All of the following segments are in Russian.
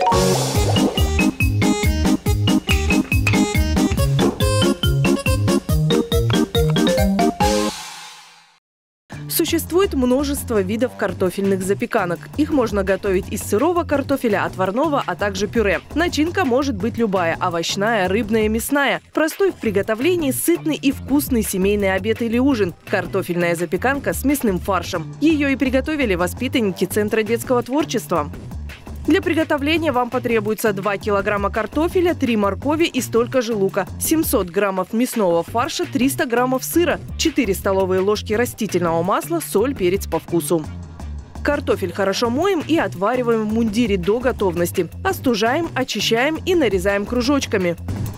Существует множество видов картофельных запеканок. Их можно готовить из сырого картофеля, отварного, а также пюре. Начинка может быть любая – овощная, рыбная, мясная. Простой в приготовлении, сытный и вкусный семейный обед или ужин. Картофельная запеканка с мясным фаршем. Ее и приготовили воспитанники Центра детского творчества. Для приготовления вам потребуется 2 килограмма картофеля, 3 моркови и столько же лука, 700 граммов мясного фарша, 300 граммов сыра, 4 столовые ложки растительного масла, соль, перец по вкусу. Картофель хорошо моем и отвариваем в мундире до готовности. Остужаем, очищаем и нарезаем кружочками.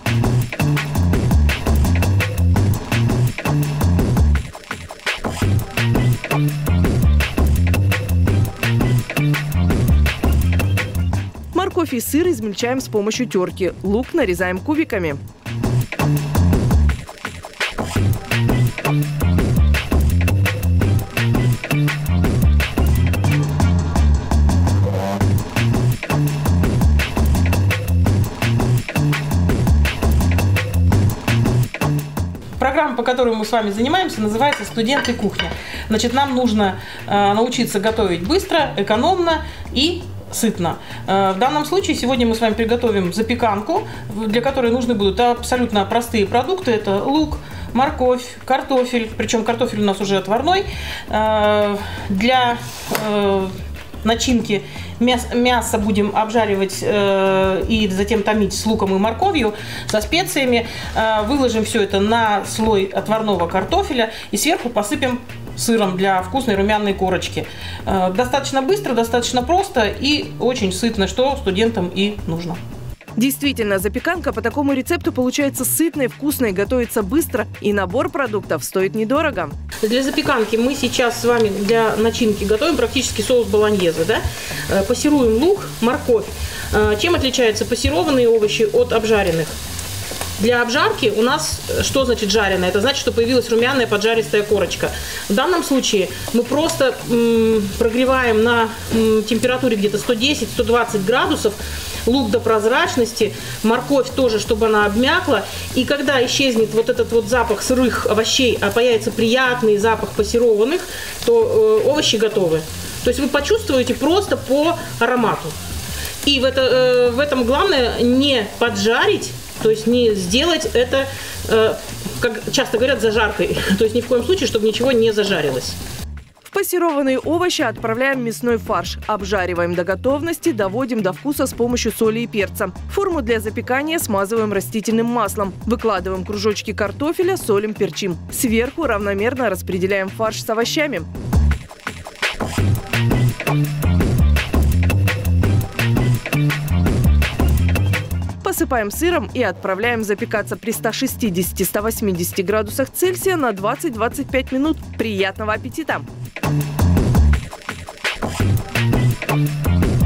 Морковь и сыр измельчаем с помощью терки. Лук нарезаем кубиками. Программа, по которой мы с вами занимаемся, называется «Студенты кухни». Значит, нам нужно научиться готовить быстро, экономно и сытно. В данном случае сегодня мы с вами приготовим запеканку, для которой нужны будут абсолютно простые продукты. Это лук, морковь, картофель, причем картофель у нас уже отварной. Для начинки мясо будем обжаривать и затем томить с луком и морковью, со специями. Выложим все это на слой отварного картофеля и сверху посыпем сыром для вкусной румяной корочки. Достаточно быстро, достаточно просто и очень сытно, что студентам и нужно. Действительно, запеканка по такому рецепту получается сытной, вкусной, готовится быстро и набор продуктов стоит недорого. Для запеканки мы сейчас с вами для начинки готовим практически соус болоньезе. Да? Пассируем лук, морковь. Чем отличаются пассерованные овощи от обжаренных? Для обжарки у нас что значит жареное? Это значит, что появилась румяная поджаристая корочка. В данном случае мы просто прогреваем на температуре где-то 110-120 градусов лук до прозрачности, морковь тоже, чтобы она обмякла. И когда исчезнет вот этот вот запах сырых овощей, а появится приятный запах пассерованных, то овощи готовы. То есть вы почувствуете просто по аромату. И в этом главное не поджарить, то есть не сделать это, как часто говорят, зажаркой. То есть ни в коем случае, чтобы ничего не зажарилось. В пассерованные овощи отправляем мясной фарш. Обжариваем до готовности, доводим до вкуса с помощью соли и перца. Форму для запекания смазываем растительным маслом. Выкладываем кружочки картофеля, солим, перчим. Сверху равномерно распределяем фарш с овощами. Посыпаем сыром и отправляем запекаться при 160-180 градусах Цельсия на 20-25 минут. Приятного аппетита!